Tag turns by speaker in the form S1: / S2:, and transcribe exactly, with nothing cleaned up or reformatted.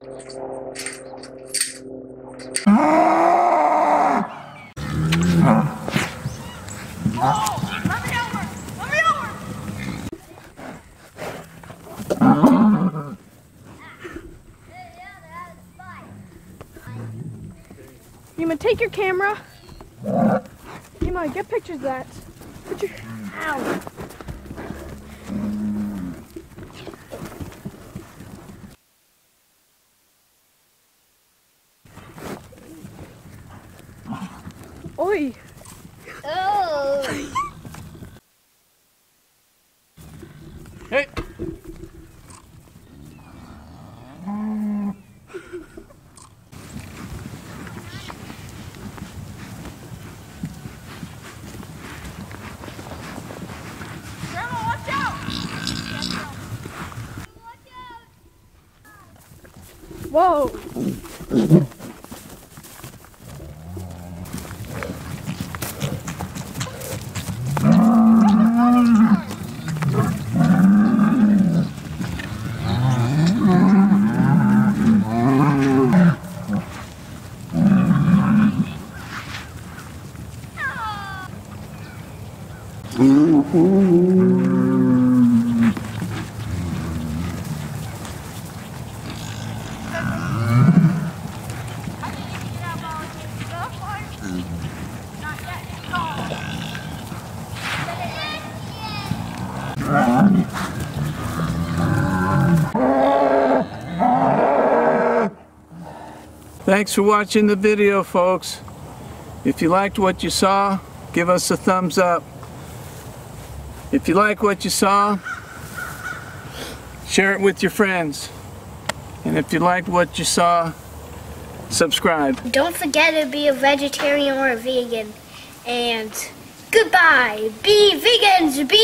S1: You gonna take your camera? Come on, get pictures of that. Put your ow. Oi.
S2: Oh.
S3: Hey.
S1: Whoa!
S3: Thanks for watching the video, folks. If you liked what you saw, give us a thumbs up. If you like what you saw, share it with your friends. And if you liked what you saw, subscribe.
S2: Don't forget to be a vegetarian or a vegan. And goodbye. Be vegans. Be